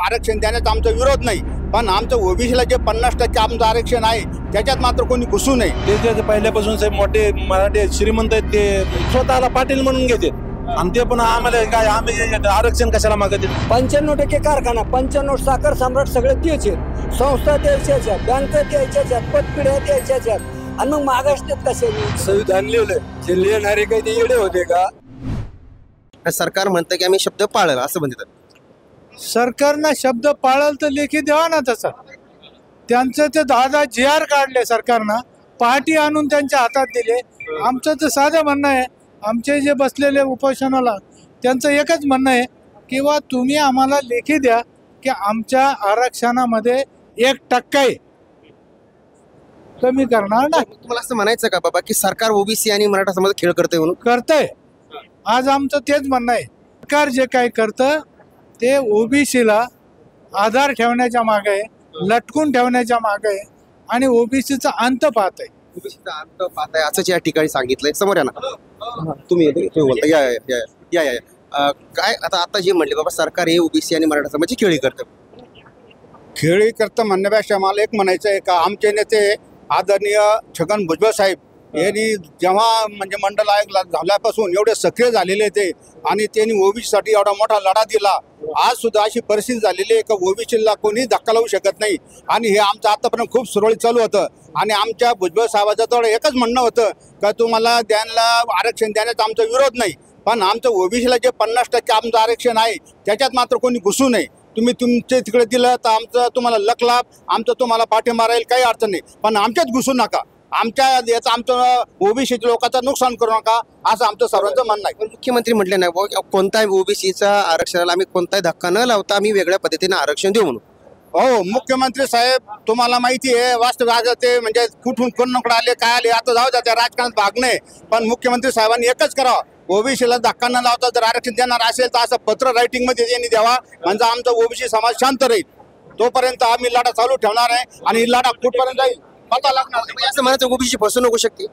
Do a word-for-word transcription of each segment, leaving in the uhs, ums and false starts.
आरक्षण देण्याचा आमचा विरोध नाही, पण आमचं ओबीसीला जे पन्नास टक्के आमचं आरक्षण आहे त्याच्यात मात्र कोणी घुसू नये. ते पहिल्यापासून साहेब मोठे मराठी श्रीमंत आहेत, ते स्वतःला पाटील म्हणून घेते आणि ते पण आम्हाला काय आम्ही आरक्षण कशाला मागते. पंच्याण्णव टक्के कारखाना, पंच्याण्णव साखर सम्राट सगळे तेच आहेत, संस्था द्यायच्याच आहेत, बँका द्यायच्याच आहेत, पतपिढ्या द्यायच्याच आहेत, आणि मग मागासण्यात कशाने संविधान लिहिलं ते लिहिणारे काही ते येडे होते का? सरकार म्हणतं की आम्ही शब्द पाळला असं म्हणतात. सरकारनं शब्द पाळल तर लेखी द्यावा ना. तसं त्यांचं ते दहा दहा जी आर काढले सरकारनं, पहाटी आणून त्यांच्या हातात दिले. आमचं तर साधं म्हणणं आहे, आमचे जे बसलेले उपोषणाला त्यांचं एकच म्हणणं आहे किंवा तुम्ही आम्हाला लेखी द्या की आमच्या आरक्षणामध्ये एक टक्का कमी करणार ना. तुम्हाला असं म्हणायचं का बाबा की सरकार ओबीसी आणि मराठा समाज खेळ करते म्हणून? करतंय. आज आमचं तेच म्हणणं आहे, सरकार जे काय करतं ते ओबीसीला आधार ठेवण्याच्या मागे आहे, लटकून ठेवण्याच्या मागे आहे आणि ओबीसीचा अंत पाहत आहे. ओबीसीचा अंत पाहत आहे असंच या ठिकाणी सांगितलंय. समोर या ना तुम्ही तुम्ही बोलता. या या या या या काय आता आता जे म्हणले बाबा सरकार हे ओबीसी आणि मराठा समाजाची खेळी करतं. खेळी करतं म्हणण्यापेक्षा मला एक म्हणायचं आहे का आमचे नेते आदरणीय छगन भुजबळ साहेब यांनी जेव्हा म्हणजे मंडल आयोग झाल्यापासून एवढे सक्रिय झालेले ते आणि त्यांनी ओबीसीसाठी एवढा मोठा लढा दिला. आज सुद्धा अशी परिस्थिती झालेली आहे का ओबीसीला कोणी धक्का लावू शकत नाही आणि हे आमचं आतापर्यंत खूप सुरळीत चालू होतं. आणि आमच्या भुजबळ साहेबाचं तर एकच म्हणणं होतं का तुम्हाला द्यायला आरक्षण देण्याचा आमचा विरोध नाही, पण आमचं ओबीसीला जे पन्नास टक्के आमचं आरक्षण आहे त्याच्यात मात्र कोणी घुसू नये. तुम्ही तुमचे तिकडे दिलं तर आमचं तुम्हाला लक लाभ, आमचं तुम्हाला पाठिंबा राहील, काही अडचण नाही, पण आमच्यात घुसू नका, आमच्या याचं आमचं ओबीसी लोकांचं नुकसान करू नका असं आमचं सर्वांचं म्हणणं आहे. मुख्यमंत्री म्हटले नाही कोणताही ओबीसीचा आरक्षणाला आम्ही कोणताही धक्का न लावता आम्ही वेगळ्या पद्धतीने आरक्षण देऊ म्हणून. हो, मुख्यमंत्री साहेब तुम्हाला माहिती आहे वास्तव आज ते म्हणजे कुठून कोणाकडे आले काय आले आता जाऊ द्या, त्या राजकारणात भाग नाही, पण मुख्यमंत्री साहेबांनी एकच करावं, ओबीसीला धक्का न लावता जर आरक्षण देणार असेल तर असं पत्र रायटिंग मध्ये त्यांनी द्यावा, म्हणजे आमचा ओबीसी समाज शांत राहील. तोपर्यंत आम्ही लढा चालू ठेवणार आहे आणि लढा कुठपर्यंत जाईल पता लागणार नाही. असं म्हणायचं ओबीसी फसवणूक होऊ शकते.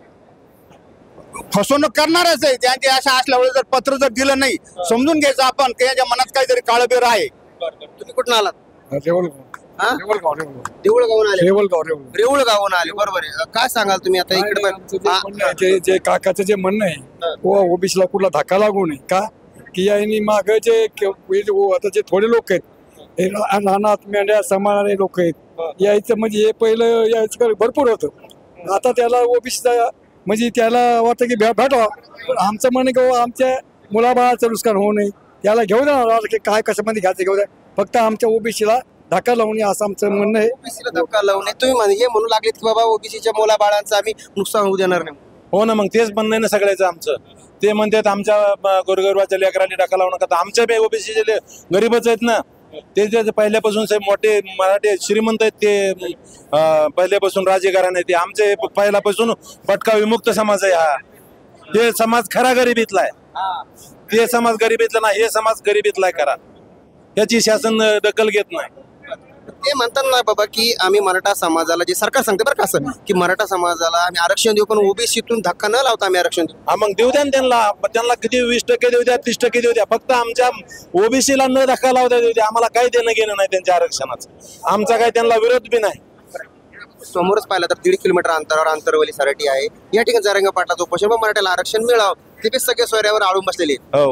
फसवणूक करणारच आहे त्यांची. अशा असल्यामुळे जर पत्र जर दिलं नाही समजून घ्यायचं आपण की याच्या मनात काहीतरी काळबेर आहे. तुम्ही कुठून आलात? रेवळगाव देऊळगावून आले. रेवळगाव रेऊळगावून आले. बरोबर आहे. काय सांगाल तुम्ही आता इकडे जे काकाचं जे म्हणणं आहे ओबीसीला कुठला धक्का लागू नये का की यांनी माग जे आता जे थोडे लोक आहेत रानात मेंढ्या सांभाळणारे लोक आहेत यायचं म्हणजे हे पहिलं यायचं भरपूर होतं. आता त्याला ओबीसीचा म्हणजे त्याला वाटतं की भेटावं, पण आमचं म्हणणं की आमच्या मुलाबाळाचं नुकसान होऊ नये, त्याला घेऊ द्या की काय कशामध्ये घ्यायचं घेऊ द्या, फक्त आमच्या ओबीसीला धक्का लावून असं आमचं म्हणणं आहे. ओबीसीला धक्का लावून तुम्ही हे म्हणू लागलेत की बाबा ओबीसीच्या मुला बाळांचं आम्ही नुकसान होऊ देणार नाही. हो ना, मग तेच म्हणणं आहे ना सगळ्याचं आमचं. ते म्हणतात आमच्या गोरगरबाच्या लेकरांनी धक्का लावू नका, आमच्या बी ओबीसीचे गरीबच आहेत ना. ते जे पहिल्यापासून साहेब मोठे मराठी श्रीमंत आहेत, ते पहिल्यापासून राजकारण आहे, ते आमचे पहिल्यापासून भटका विमुक्त समाज आहे. हा हे समाज खरा गरिबीतला आहे, ते समाज गरिबीतला नाही, हे समाज गरिबीतला आहे खरा. याची शासन दखल घेत नाही. ते म्हणतात ना बाबा की आम्ही मराठा समाजाला जे सरकार सांगते बरं का असं की मराठा समाजाला आम्ही आरक्षण देऊ, पण ओबीसीतून धक्का न लावता आम्ही आरक्षण देऊ. हा मग देऊ द्या त्यांना, त्यांना किती वीस टक्के देऊ द्या, तीस टक्के देऊ द्या, फक्त आमच्या ओबीसीला न धक्का लावता देऊ द्या. आम्हाला काही देणं घेणं नाही त्यांच्या आरक्षणाचं, आमचा काही त्यांना विरोध बी नाही. समोरच पाहिलं तर दीड किलोमीटर अंतरावर आंतरवली सारटी आहे. या ठिकाणी जारंग पाटलाचं उपोषण, पण मराठ्याला आरक्षण मिळावं ते सगळे सोयऱ्यावर आळून बसलेले आहेत.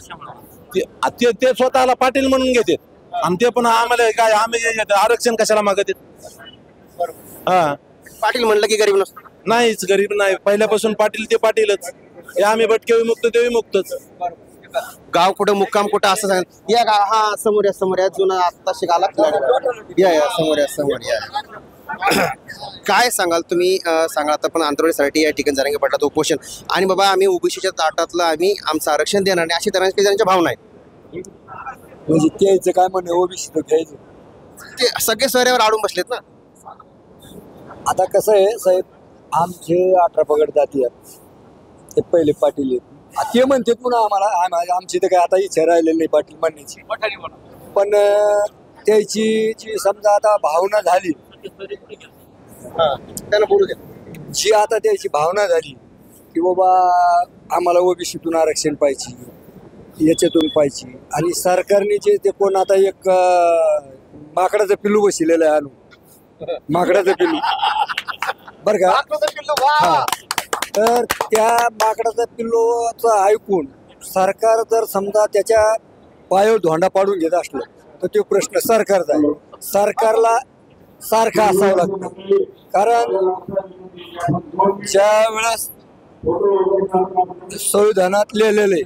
हो, ते स्वतःला पाटील म्हणून घेतात आणि ते पण आम्हाला काय आम्ही आरक्षण कशाला मागत. हा, पाटील म्हणलं की गरीब नसतो. नाहीच, गरीब नाही, पहिल्यापासून पाटील ते पाटीलच. हे आम्ही भटके विमुक्त ते विमुक्तच. गाव कुठं मुक्काम कुठं असं सांग. या गा हा समोर या समोर या जुना आता शिकाला या या समोर या समोर या काय सांगाल तुम्ही? सांगा आता पण आंतरवाडीसाठी या ठिकाणी जारंगे पाटलाचं उपोषण आणि बाबा आम्ही ओबीसीच्या ताटातलं आम्ही आमचं आरक्षण देणार नाही अशी त्यांच्या जणांच्या भावना आहेत. म्हणजे त्याचं काय म्हणणं ओबीसी तर घ्यायचं, ते सगळे सोयऱ्यावर आडून बसलेत ना. आता कसं आहे साहेब, आमचे अठरा पगड जाती आहेत ते पहिले पाटील आहेत, ते म्हणतात पुन्हा आम्हाला आमची तर काय आता इच्छा राहिलेली नाही पाटील म्हणण्याची, पण त्याची जी समजा आता भावना झाली त्यांना बोलू द्या, जी आता त्याची भावना झाली की बाबा आम्हाला ओबीसीतून आरक्षण पाहिजे, याच्यातून पाहिजे. आणि सरकारने जे ते कोण आता एक अं, माकडाचं पिल्लू बसलेलं आहे आणून, माकडाचं पिल्लू बरं का. हा, तर त्या माकडाचा पिल्लूचं ऐकून सरकार जर समजा त्याच्या पायावर धोंडा पाडून घेत असलं तर तो प्रश्न सरकारचा आहे. सरकारला सारखा असावं लागतं. कारण ज्या वेळेस संविधानात लिहिलेले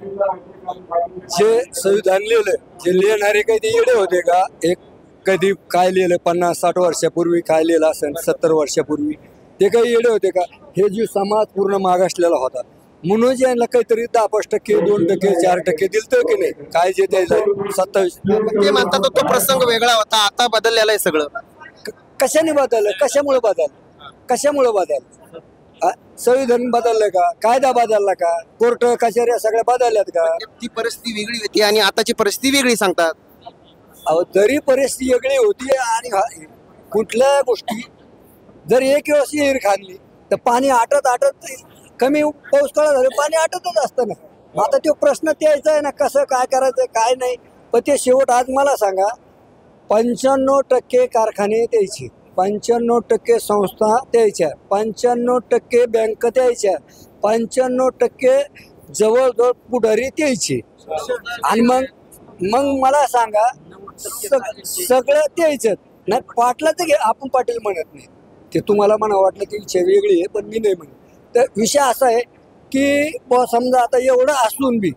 जे संविधान लिहिलं, जे लिहिणारे काही ते येडे होते का? एक कधी काय लिहिलं, पन्नास साठ वर्षापूर्वी काय लिहिलं असेल, सत्तर वर्षापूर्वी, ते काही येडे होते का? हे जे समाज पूर्ण मागासलेला होता म्हणून यांना काहीतरी दहा पाच टक्के दोन टक्के चार टक्के दिलतं की नाही, काय जे द्यायचं सत्तावीस. ते म्हणतात तो प्रसंग वेगळा होता, आता बदललेला आहे सगळं. कशाने बदललं? कशामुळे बदल कशामुळे बदल संविधान बदललं का? कायदा बदलला का? कोर्ट कचेऱ्या सगळ्या बदलल्यात का? ती परिस्थिती वेगळी होती आणि आताची परिस्थिती वेगळी सांगतात. अहो, जरी परिस्थिती वेगळी होती आणि हा- कुठल्या गोष्टी जर एक वेळेस विहीर खाल्ली तर पाणी आटत आटत कमी पाऊस काळा झालं पाणी आटतच असतं ना. मग आता तो प्रश्न त्याचा आहे ना, कसं काय करायचं काय नाही. पण ते शेवट आज मला सांगा, पंच्याण्णव टक्के कारखाने द्यायचे, पंच्याण्णव टक्के संस्था द्यायच्या, पंच्याण्णव टक्के बँक द्यायच्या, पंच्याण्णव टक्के जवळजवळ पुढारी द्यायचे. आणि मग मग मला सांगा सग- सगळं द्यायचं नाही. पाटलाचं घे, आपण पाटील म्हणत नाही, ते तुम्हाला म्हणा वाटलं ती इच्छा वेगळी आहे, पण मी नाही म्हणत. तर विषय असा आहे की बुवा समजा आता एवढं असून बी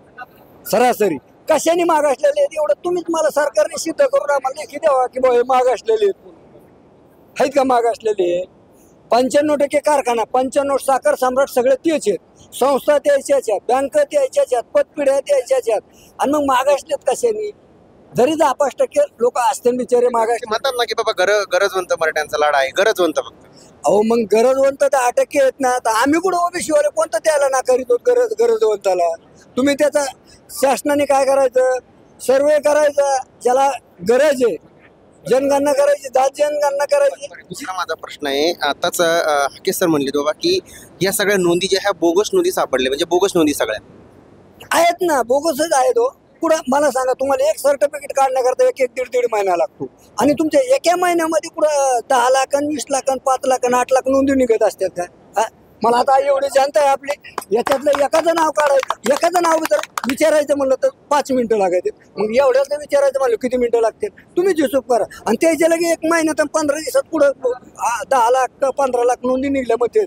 सरासरी कशाने मागासलेले आहेत एवढं तुम्हीच मला सरकारने सिद्ध करून आम्हाला लेखी द्यावा की बुवा हे मागासलेले आहेत म्हणून. आहेत का मागासलेले? पंच्याण्णव टक्के कारखाना, पंच्याण्णव साखर सम्राट सगळे तेच आहेत, संस्था द्यायच्याच आहेत, बँक द्यायच्याच आहेत, पतपिढ्या द्यायच्याच आहेत. आणि मग मागासलेत कशाने? जरी दहा पाच टक्के लोक असतील बिचारे मागासले. म्हणतात ना की बाबा गर गरजवंत मराठ्यांचा लढा आहे, गरजवंत फक्त. अहो मग गरजवंत दहा टक्के आहेत ना, तर आम्ही कुठं ओबीसी वाले कोणतं त्याला नाकारित होत गरज गरजवंताला? तुम्ही त्याचा शासनाने काय करायचं? सर्वे करायचा, ज्याला गरज आहे जनगणना करायची, जात जनगणना करायची. दुसरा माझा प्रश्न आहे, आताच अं, हाके सर म्हणले दोघा की या सगळ्या नोंदी ज्या ह्या बोगस नोंदी सापडल्या, म्हणजे बोगस नोंदी सगळ्या आहेत ना, बोगसच आहेत. हो कुठं मला सांगा, तुम्हाला एक सर्टिफिकेट काढण्याकरता एक एक दीड दीड महिना लागतो आणि तुमच्या एका महिन्यामध्ये कुठं दहा लाख वीस लाख पाच लाख आठ लाख नोंदी निघत असतात का? हा? मला आता एवढी जनता आहे आपली, याच्यातलं एखादं नाव काढायचं, एखादं नाव जर विचारायचं म्हणलं तर पाच मिनिटं लागायचे. मग एवढ्याच विचारायचं म्हणलं किती मिनिटं लागतील? तुम्हीच हिशोब करा. आणि त्याच्या लगे एक महिन्यात पंधरा दिवसात पुढं आ- दहा लाख पंधरा लाख नोंदी निघल्या मध्ये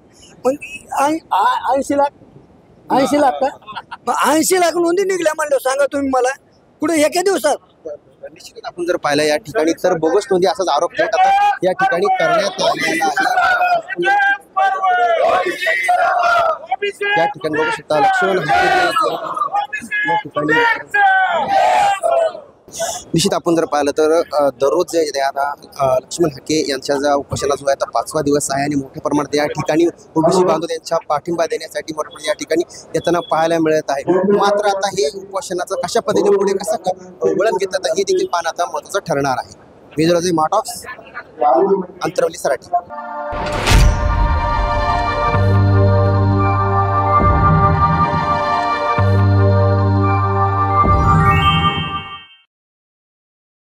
मग ऐंशी लाख ऐंशी लाख का? मग ऐंशी लाख नोंदी निघल्या म्हणलं सांगा तुम्ही मला कुठे एका दिवसात? निश्चितच आपण जर पाहिलं या ठिकाणी तर बोगस नोंदी असाच आरोप थेट आता या ठिकाणी करण्यात आलेला आहे. या ठिकाणी बघू शकता लक्ष्मण हाके या ठिकाणी निश्चित आपण जर पाहिलं तर अ, दररोज जे आहे आता अ, लक्ष्मण हाके यांच्या ज्या उपोषणाला जो आहे आता पाचवा दिवस आहे आणि मोठ्या प्रमाणात या ठिकाणी ओबीसी बांधव यांच्या पाठिंबा देण्यासाठी मोठ्या प्रमाणात या ठिकाणी येताना पाहायला मिळत आहे. मात्र आता हे उपोषणाचं कशा पद्धतीने पुढे कसं क- वळण घेतात हे देखील पाहणं आता महत्त्वाचं ठरणार आहे. विजय माटॉक्स अंतरवली सराठी.